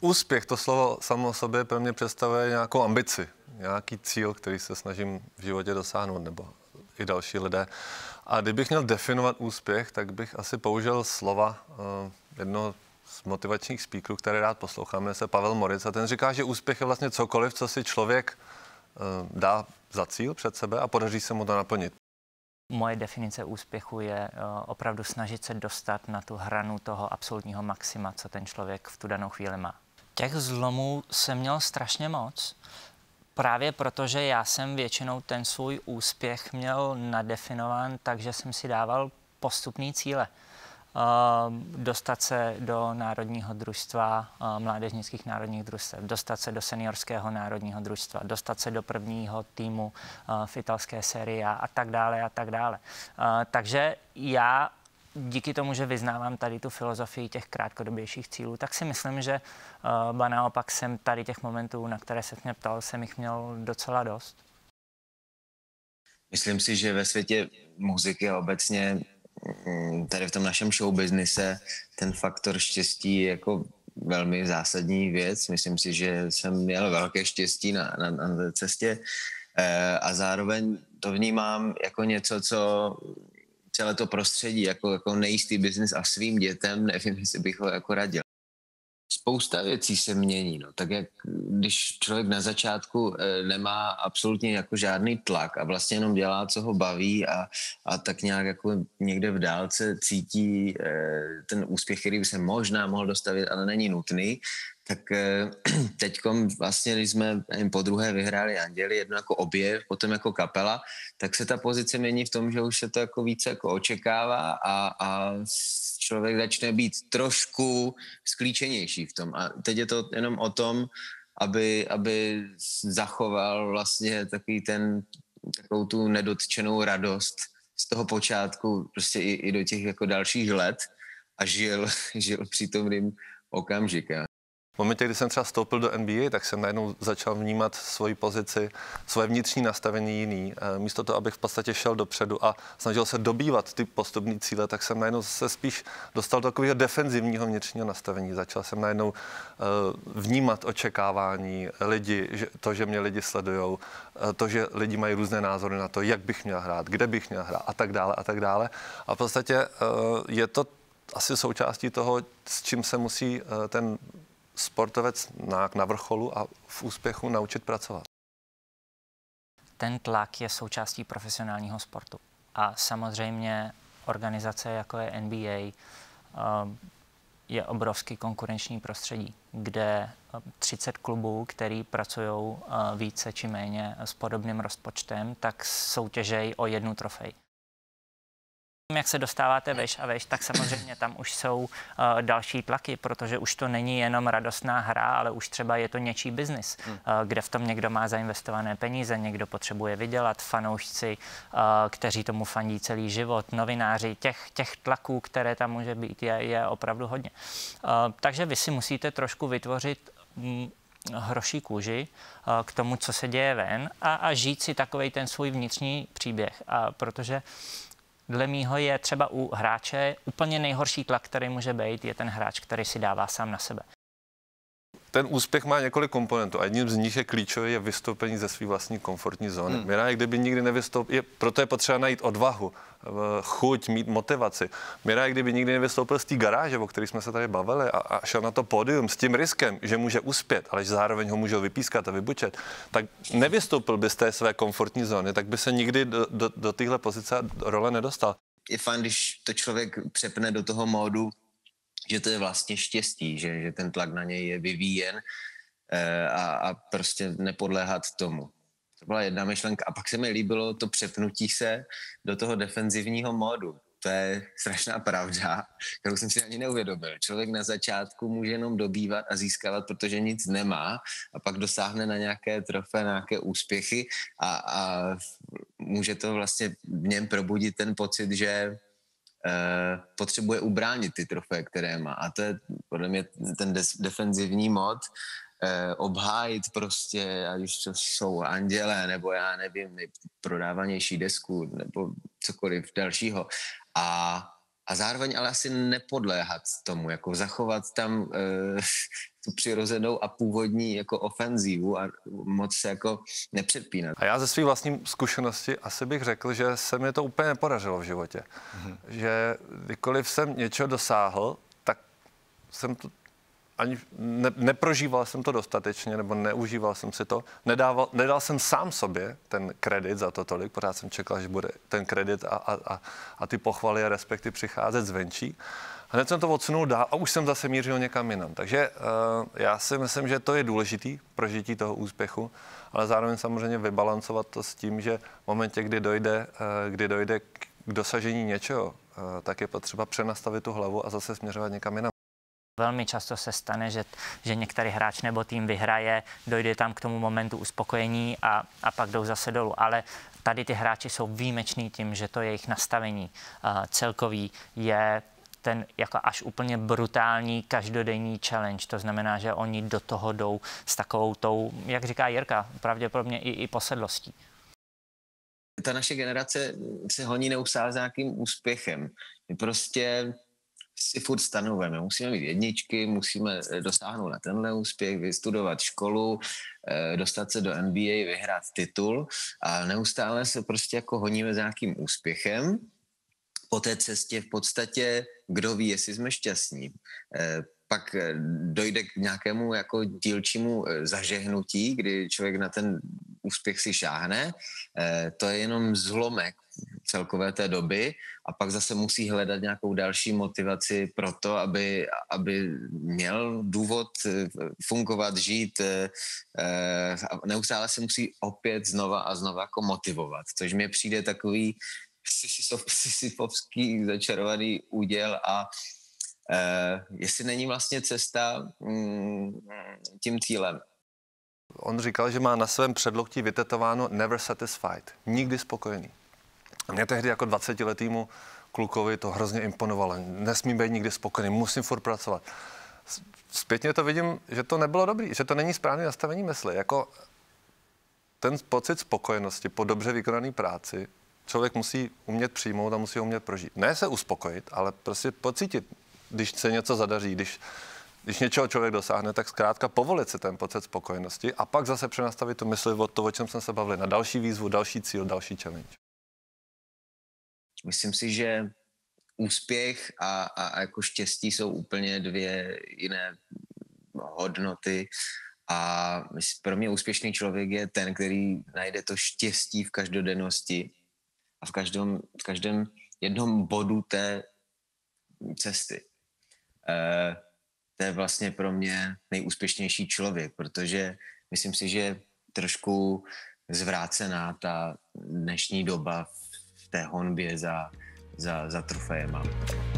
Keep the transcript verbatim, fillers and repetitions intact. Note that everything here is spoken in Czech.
Úspěch, to slovo samo o sobě pro mě představuje nějakou ambici, nějaký cíl, který se snažím v životě dosáhnout, nebo i další lidé. A kdybych měl definovat úspěch, tak bych asi použil slova uh, jednoho z motivačních speakerů, které rád poslouchám, jmenuje se Pavel Moritz, a ten říká, že úspěch je vlastně cokoliv, co si člověk uh, dá za cíl před sebe a podaří se mu to naplnit. Moje definice úspěchu je uh, opravdu snažit se dostat na tu hranu toho absolutního maxima, co ten člověk v tu danou chvíli má. Těch zlomů jsem měl strašně moc, právě protože já jsem většinou ten svůj úspěch měl nadefinován, takže jsem si dával postupné cíle. Uh, dostat se do národního družstva, uh, mládežnických národních družstev, dostat se do seniorského národního družstva, dostat se do prvního týmu uh, v italské sérii a tak dále a tak dále. Uh, takže já díky tomu, že vyznávám tady tu filozofii těch krátkodobějších cílů, tak si myslím, že uh, ba naopak jsem tady těch momentů, na které se mě ptal, jsem jich měl docela dost. Myslím si, že ve světě muziky a obecně tady v tom našem showbiznise ten faktor štěstí je jako velmi zásadní věc. Myslím si, že jsem měl velké štěstí na, na, na té cestě e, a zároveň to vnímám jako něco, co celé to prostředí, jako, jako nejistý biznis a svým dětem, nevím, jestli bych ho jako radil. Spousta věcí se mění, no. Tak jak když člověk na začátku e, nemá absolutně jako žádný tlak a vlastně jenom dělá, co ho baví a, a tak nějak jako někde v dálce cítí e, ten úspěch, který by se možná mohl dostavit, ale není nutný, tak e, teďkom vlastně, když jsme nevím, po druhé vyhráli Anděli, jedno jako objev, potom jako kapela, tak se ta pozice mění v tom, že už se to jako více jako očekává a, a člověk začne být trošku sklíčenější v tom. A teď je to jenom o tom, aby, aby zachoval vlastně takový ten, takovou tu nedotčenou radost z toho počátku prostě i, i do těch jako dalších let a žil, žil přítomným okamžikem. V momentě, kdy jsem třeba vstoupil do N B A, tak jsem najednou začal vnímat svoji pozici, svoje vnitřní nastavení jiný. Místo toho, abych v podstatě šel dopředu a snažil se dobývat ty postupné cíle, tak jsem najednou se spíš dostal do takového defenzivního vnitřního nastavení. Začal jsem najednou vnímat očekávání lidi, to, že mě lidi sledujou, to, že lidi mají různé názory na to, jak bych měl hrát, kde bych měl hrát a tak dále a tak dále. A v podstatě je to asi součástí toho, s čím se musí ten sportovec na, na vrcholu a v úspěchu naučit pracovat. Ten tlak je součástí profesionálního sportu. A samozřejmě organizace, jako je N B A, je obrovský konkurenční prostředí, kde třicet klubů, který pracují více či méně s podobným rozpočtem, tak soutěžejí o jednu trofej. Jak se dostáváte veš a veš, tak samozřejmě tam už jsou uh, další tlaky, protože už to není jenom radostná hra, ale už třeba je to něčí biznis, hmm. uh, kde v tom někdo má zainvestované peníze, někdo potřebuje vydělat, fanoušci, uh, kteří tomu fandí celý život, novináři, těch, těch tlaků, které tam může být, je, je opravdu hodně. Uh, takže vy si musíte trošku vytvořit mm, hroší kůži uh, k tomu, co se děje ven a, a žít si takovej ten svůj vnitřní příběh, uh, protože dle mýho je třeba u hráče úplně nejhorší tlak, který může být, je ten hráč, který si dává sám na sebe. Ten úspěch má několik komponentů a jedním z nich je klíčový je vystoupení ze své vlastní komfortní zóny. Hmm. Mira, kdyby nikdy nevystoupil, proto je potřeba najít odvahu, chuť, mít motivaci. Mira, kdyby nikdy nevystoupil z té garáže, o které jsme se tady bavili, a, a šel na to pódium s tím riskem, že může uspět, ale že zároveň ho může vypískat a vybučet, tak nevystoupil by z té své komfortní zóny, tak by se nikdy do, do, do téhle pozice role nedostal. Je fajn, když to člověk přepne do toho módu, že to je vlastně štěstí, že, že ten tlak na něj je vyvíjen e, a, a prostě nepodléhat tomu. To byla jedna myšlenka. A pak se mi líbilo to přepnutí se do toho defenzivního módu. To je strašná pravda, kterou jsem si ani neuvědomil. Člověk na začátku může jenom dobývat a získávat, protože nic nemá a pak dosáhne na nějaké trofé, na nějaké úspěchy a, a může to vlastně v něm probudit ten pocit, že Uh, potřebuje ubránit ty trofeje, které má. A to je podle mě ten des- defenzivní mod, uh, obhájit prostě, ať už to jsou anděle, nebo já nevím, prodávanější desku, nebo cokoliv dalšího. A a zároveň ale asi nepodléhat tomu, jako zachovat tam e, tu přirozenou a původní jako ofenzívu a moc se jako nepředpínat. A já ze své vlastní zkušenosti asi bych řekl, že se mi to úplně nepodařilo v životě. Mm-hmm. Že kdykoliv jsem něčeho dosáhl, tak jsem to ani ne, neprožíval jsem to dostatečně, nebo neužíval jsem si to. Nedával, nedal jsem sám sobě ten kredit za to tolik, pořád jsem čekal, že bude ten kredit a, a, a, a ty pochvaly a respekty přicházet zvenčí. Hned jsem to odsunul dál a už jsem zase mířil někam jinam. Takže uh, já si myslím, že to je důležitý prožití toho úspěchu, ale zároveň samozřejmě vybalancovat to s tím, že v momentě, kdy dojde, uh, kdy dojde k dosažení něčeho, uh, tak je potřeba přenastavit tu hlavu a zase směřovat někam jinam. Velmi často se stane, že, že některý hráč nebo tým vyhraje, dojde tam k tomu momentu uspokojení a, a pak jdou zase dolů. Ale tady ty hráči jsou výjimeční tím, že to jejich nastavení uh, celkový je ten jako až úplně brutální každodenní challenge. To znamená, že oni do toho jdou s takovou tou, jak říká Jirka, pravděpodobně i, i posedlostí. Ta naše generace se honí neustále s nějakým úspěchem. My prostě si furt stanovujeme. Musíme mít jedničky, musíme dosáhnout na tenhle úspěch, vystudovat školu, dostat se do N B A, vyhrát titul a neustále se prostě jako honíme s nějakým úspěchem. Po té cestě v podstatě, kdo ví, jestli jsme šťastní. Pak dojde k nějakému jako dílčímu zažehnutí, kdy člověk na ten úspěch si šáhne. To je jenom zlomek celkové té doby a pak zase musí hledat nějakou další motivaci pro to, aby, aby měl důvod fungovat, žít. Neustále se musí opět znova a znova jako motivovat, což mi přijde takový sisyfovský začarovaný úděl a Uh, jestli není vlastně cesta mm, tím cílem. On říkal, že má na svém předloktí vytetováno never satisfied, nikdy spokojený. A mě tehdy jako dvacetiletýmu klukovi to hrozně imponovalo. Nesmím být nikdy spokojený, musím furt pracovat. Zpětně to vidím, že to nebylo dobrý, že to není správné nastavení mysli. Jako ten pocit spokojenosti po dobře vykonané práci člověk musí umět přijmout a musí umět prožít. Ne se uspokojit, ale prostě pocítit, když se něco zadaří, když, když něčeho člověk dosáhne, tak zkrátka povolit si ten pocit spokojenosti a pak zase přenastavit tu mysli od toho, o čem jsme se bavili, na další výzvu, další cíl, další challenge. Myslím si, že úspěch a, a, a jako štěstí jsou úplně dvě jiné hodnoty a pro mě úspěšný člověk je ten, který najde to štěstí v každodennosti a v každém, v každém jednom bodu té cesty. E, to je vlastně pro mě nejúspěšnější člověk, protože myslím si, že trošku zvrácená ta dnešní doba v té honbě za, za, za trofejema.